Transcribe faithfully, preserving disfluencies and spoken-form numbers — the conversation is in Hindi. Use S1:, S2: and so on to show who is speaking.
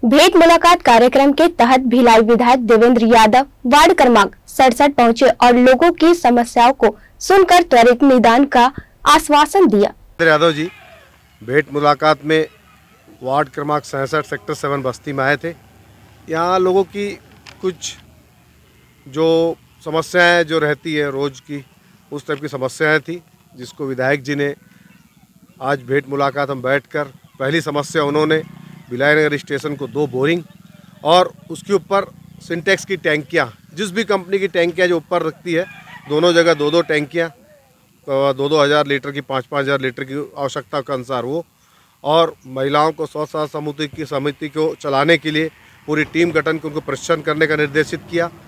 S1: भेंट मुलाकात कार्यक्रम के तहत भिलाई विधायक देवेंद्र यादव वार्ड क्रमांक सड़सठ पहुंचे और लोगों की समस्याओं को सुनकर त्वरित निदान का आश्वासन दिया।
S2: यादव जी भेंट मुलाकात में वार्ड क्रमांक सड़सठ सेक्टर सेवन बस्ती में आए थे। यहाँ लोगों की कुछ जो समस्याएं जो रहती है रोज़ की, उस टाइप की समस्याएं थी, जिसको विधायक जी ने आज भेंट मुलाकात हम बैठकर पहली समस्या उन्होंने भिलाई नगर स्टेशन को दो बोरिंग और उसके ऊपर सिंटेक्स की टैंकियाँ, जिस भी कंपनी की टैंकियाँ जो ऊपर रखती है, दोनों जगह दो दो टैंकियाँ दो दो हज़ार लीटर की, पाँच पाँच हज़ार लीटर की आवश्यकता के अनुसार वो, और महिलाओं को स्वसहायता समिति की समिति को चलाने के लिए पूरी टीम गठन कर उनको प्रशिक्षण करने का निर्देशित किया।